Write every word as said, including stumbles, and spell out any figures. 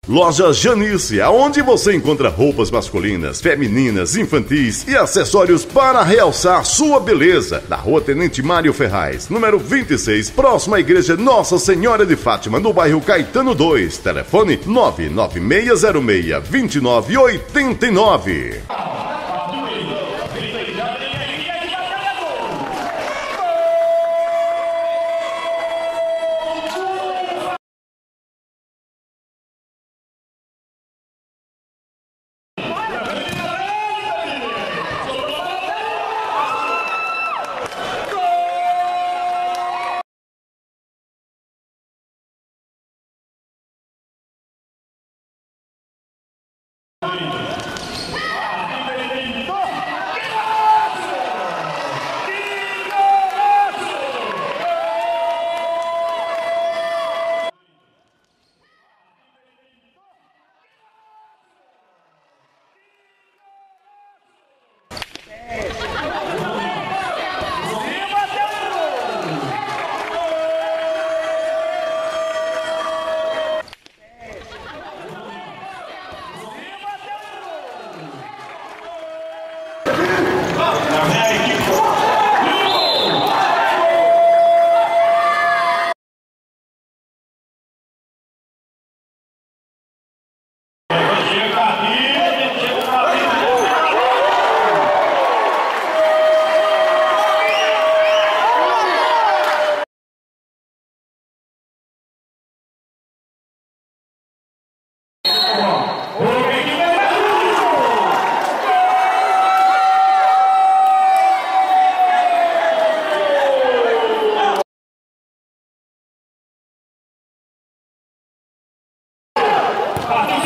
Loja Janice, aonde você encontra roupas masculinas, femininas, infantis e acessórios para realçar sua beleza. Na Rua Tenente Mário Ferraz, número vinte e seis, próximo à Igreja Nossa Senhora de Fátima, no bairro Caetano dois. Telefone nove nove seis zero seis, dois nove oito nove. Partiu!